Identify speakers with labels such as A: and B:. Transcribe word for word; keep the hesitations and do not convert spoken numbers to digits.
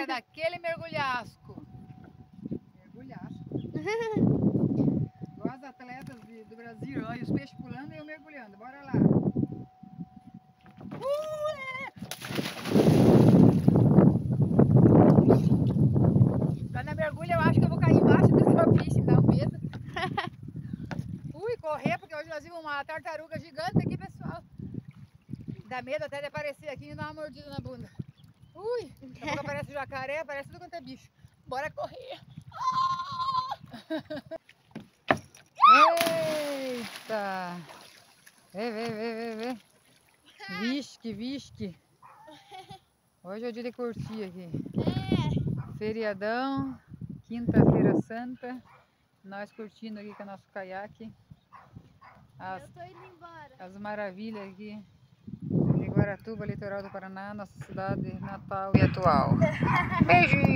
A: é daquele mergulhasco. Mergulhasco. Igual as atletas de, do Brasil, olha, os peixes pulando e eu mergulhando. Bora lá. Quando eu mergulho, eu acho que eu vou cair embaixo do tropiche, me dá um medo. Ui, correr, porque hoje nós vimos uma tartaruga gigante aqui, pessoal. Dá medo até de aparecer aqui e dar uma mordida na bunda. Ui, daqui a pouco aparece jacaré, aparece tudo quanto é bicho. Bora correr. Eita! Vê, vê, vê, vê, vê. Visque, visque. Hoje é o dia de curtir aqui.
B: É.
A: Feriadão, quinta-feira santa. Nós curtindo aqui com o nosso caiaque. As,
B: Eu tô indo embora.
A: as maravilhas aqui de Guaratuba, litoral do Paraná, nossa cidade natal e atual. Beijinho!